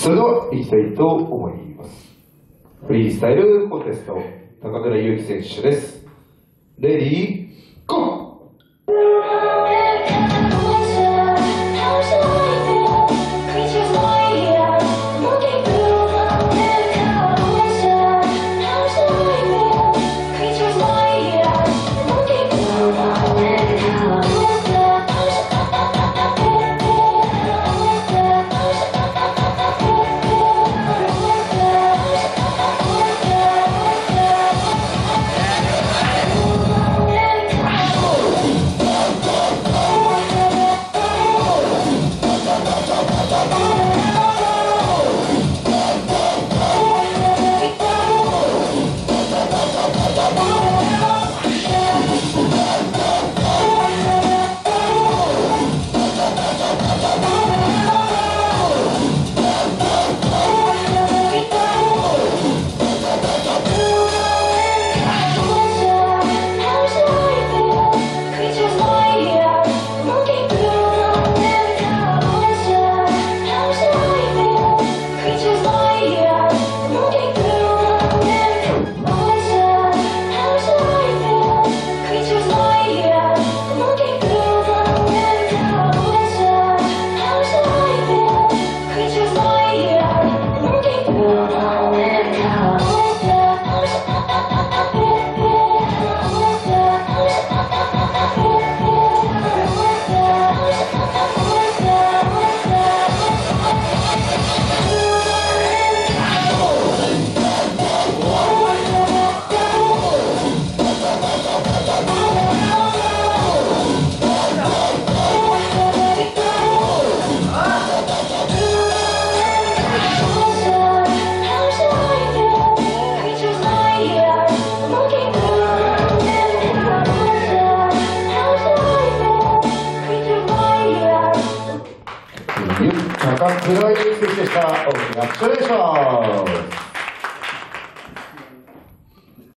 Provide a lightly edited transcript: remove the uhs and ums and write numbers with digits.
それでは行きたいと思います。フリースタイルコンテスト、高倉優希選手です。レディー、ゴー！高倉優希選手でした。大きな拍手でした。